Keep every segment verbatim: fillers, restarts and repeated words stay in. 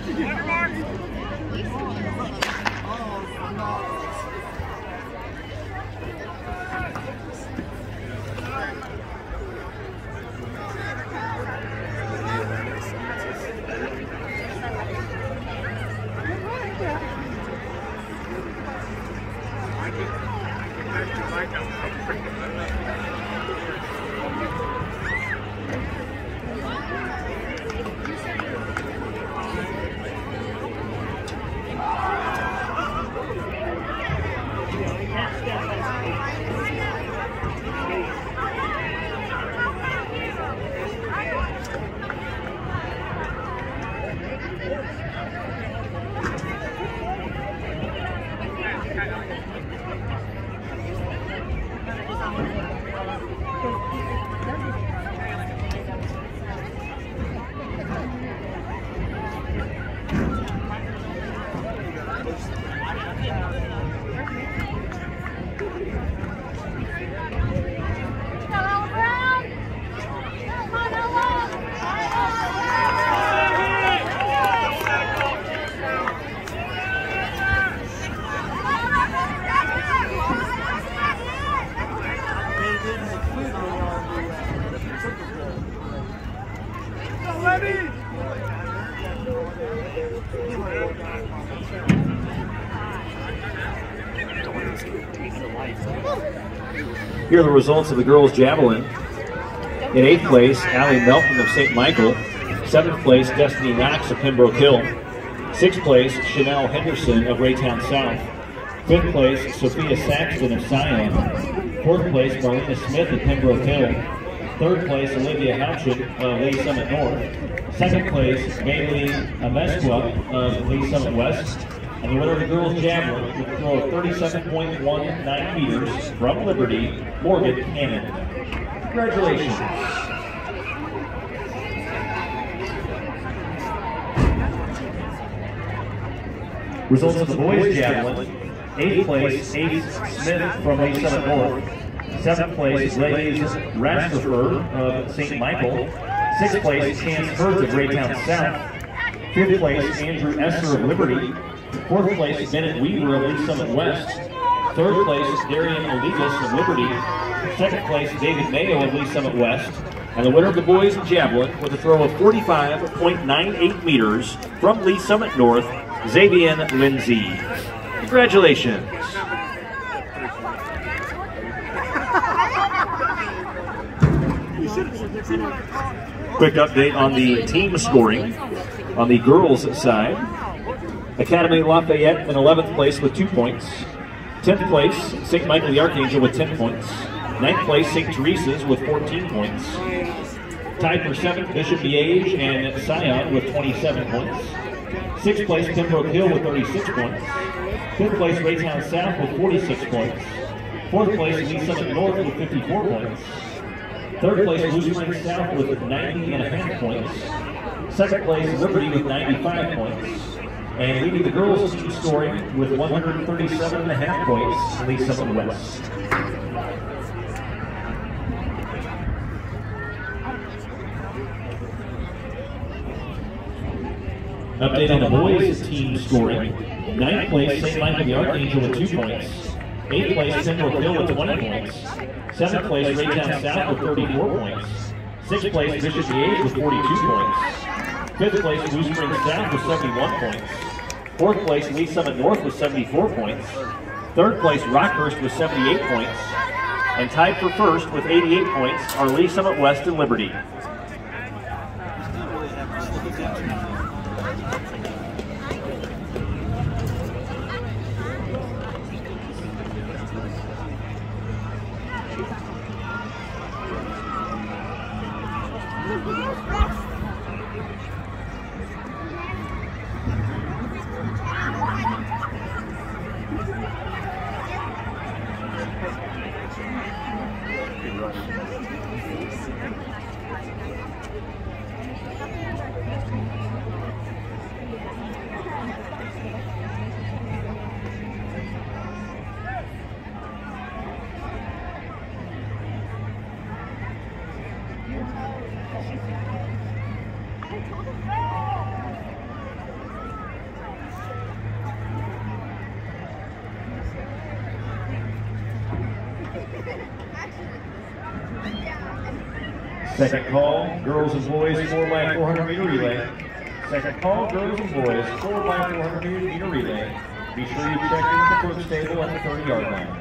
Here are the results of the girls' javelin. In eighth place, Allie Melton of Saint Michael. Seventh place, Destiny Knox of Pembroke Hill. Sixth place, Chanel Henderson of Raytown South. Fifth place, Sophia Saxton of Scion. Fourth place, Marlena Smith of Pembroke Hill. Third place, Olivia Houchin of Lee Summit North. Second place, Bailey Amesqua of Lee Summit West. And the winner of the girls' javelin with a throw of thirty-seven point one nine meters from Liberty, Morgan Cannon. Congratulations. Results of the boys' javelin. Eighth place, Ace Smith from Lee Summit North. Seventh place, Ladies Rasterford of Saint Michael. Sixth place, Chance Hurts of Raytown South. Fifth place, Andrew Esser of Liberty. Fourth place, Bennett Weaver of Lee Summit West. Third place, Darian Oligas of Liberty. Second place, David Mayo of Lee Summit West. And the winner of the boys' javelin with a throw of forty-five point nine eight meters from Lee Summit North, Xavier Lindsay. Congratulations. Quick update on the team scoring. On the girls' side, Academy Lafayette in eleventh place with two points. tenth place, Saint Michael the Archangel with ten points. ninth place, Saint Teresa's with fourteen points. Tied for seventh, Bishop Liege and Scion with twenty-seven points. sixth place, Pembroke Hill with thirty-six points. fifth place, Raytown South with forty-six points. fourth place, Lee Summit North with fifty-four points. third place, Blue Springs South with ninety and a half points. second place, Liberty with ninety-five points. And leading the girls' team scoring with one hundred thirty-seven and a half points, Lee Summit West. Update on the boys' team scoring. ninth place, Saint Michael the Archangel with two points. eighth place, Pembroke Hill with twenty points. seventh place, Raytown South with thirty-four points. sixth place, Bishop Liege with forty-two points. fifth place, Blue Springs South with seventy-one points. fourth place, Lee Summit North with seventy-four points. third place, Rockhurst with seventy-eight points. And tied for first with eighty-eight points are Lee Summit West and Liberty. Second call, girls and boys four by four hundred meter relay. Second call, girls and boys four by four hundred meter relay. Be sure you check in at the coach table at the thirty yard line.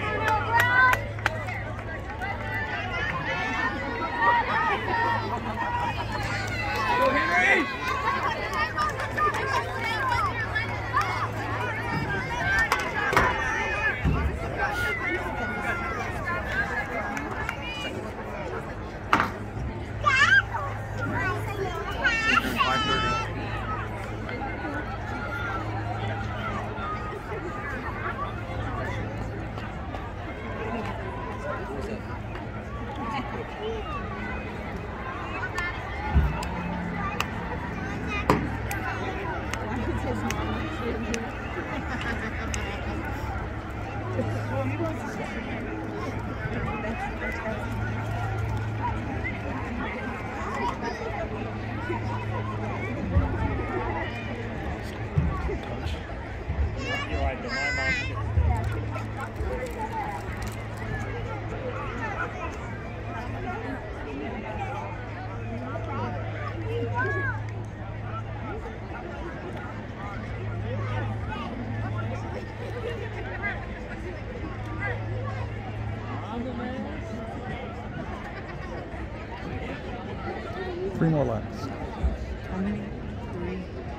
Three more laps. How many? Three.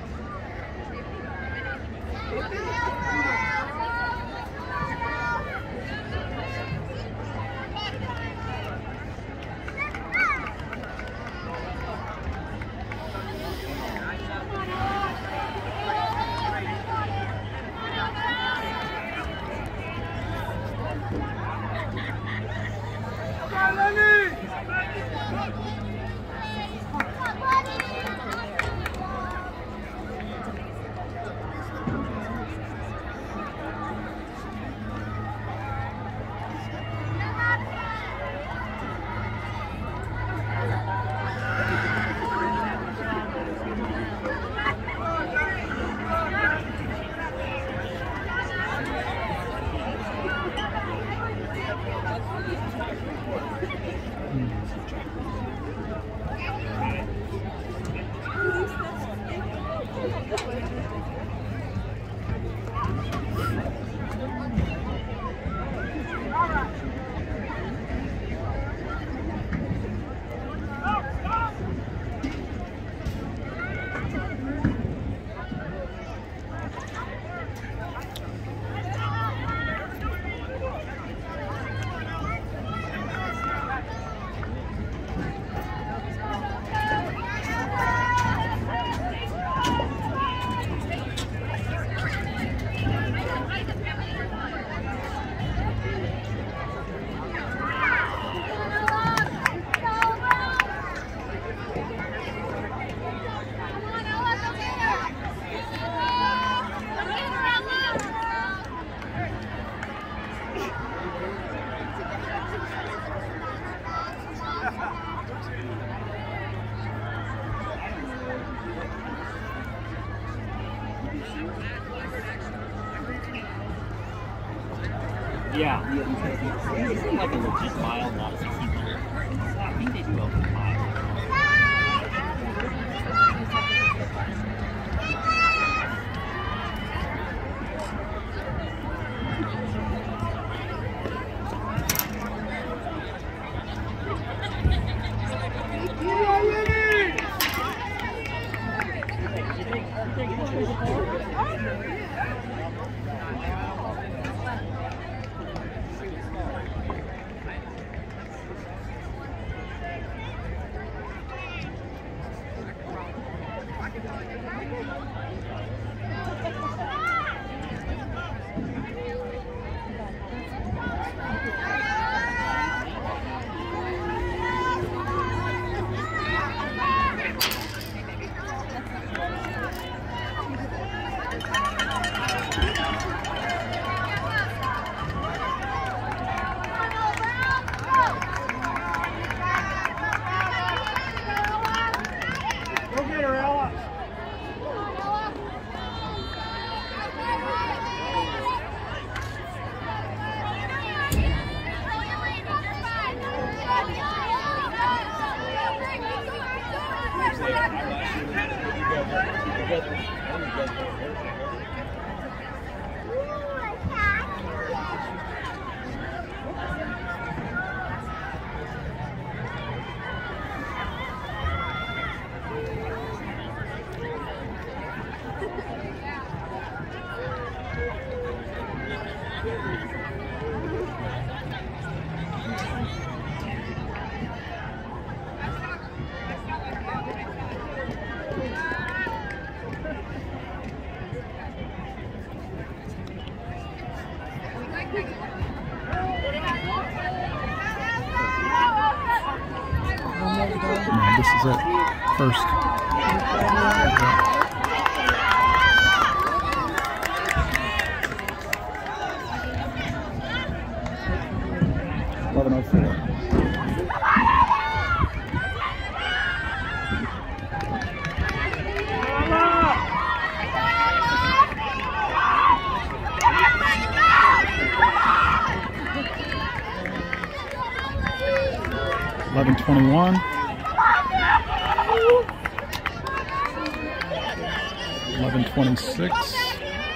Yeah. Is it like a legit mile, not a sixteen hundred? I think they do open mile. No, this is it. First. eleven oh four. eleven twenty-one. eleven twenty-six.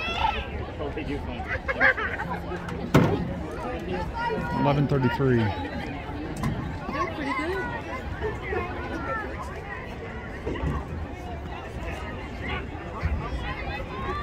eleven thirty-three.